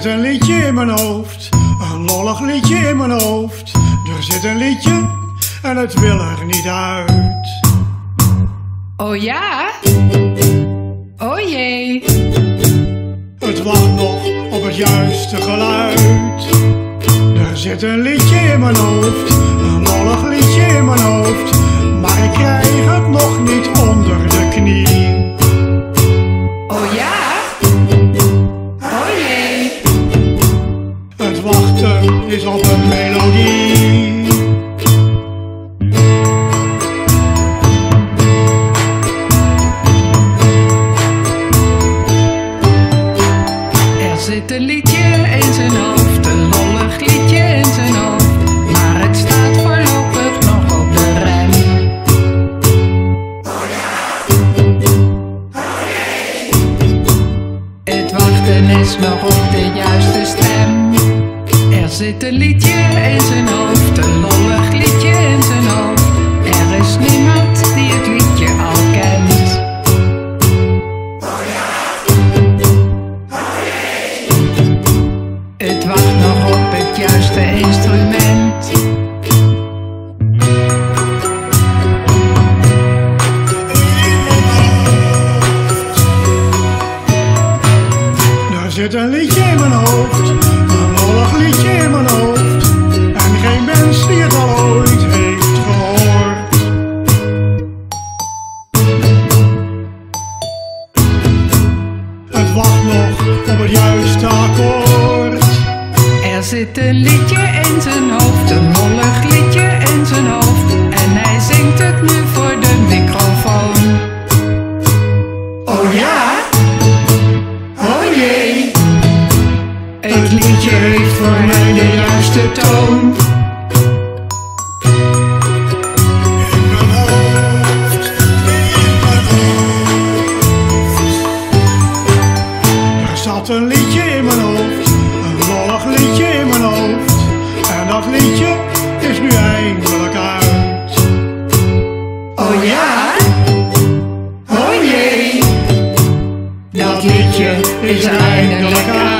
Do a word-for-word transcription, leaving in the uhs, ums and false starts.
zit een liedje in mijn hoofd, een lollig liedje in mijn hoofd. Er zit een liedje en het wil er niet uit. Oh ja? Oh jee. Het wacht nog op het juiste geluid. Er zit een liedje in mijn hoofd, een lollig liedje in mijn hoofd. Maar ik krijg het nog niet onder de knie. Oh ja? Oh jee. Het wachten is op een melodie. Er zit een liedje in zijn hoofd, een lollig liedje in zijn hoofd. Maar het staat voorlopig nog op de rem. Oh ja, oh jee. Het wachten is nog op de juiste stem. Er zit een liedje in zijn hoofd, een lollig liedje in zijn hoofd. Er is niemand die het liedje al kent. Oh ja, oh jee. Het wacht nog op het juiste instrument. Er zit een liedje in mijn hoofd, een lollig liedje in mijn hoofd. En geen mens die het al ooit heeft gehoord. Het wacht nog op het juiste akkoord. Er zit een liedje in zijn hoofd, een lollig liedje in zijn hoofd. En hij zingt het nu voor de microfoon. Oh ja? Oh jee. Het liedje heeft voor mij de juiste toon. In mijn hoofd, in mijn hoofd. Er zat een liedje in mijn hoofd, een lollig liedje in mijn hoofd. En dat liedje is nu eindelijk uit. Oh ja? Oh jee. Dat liedje is er eindelijk uit.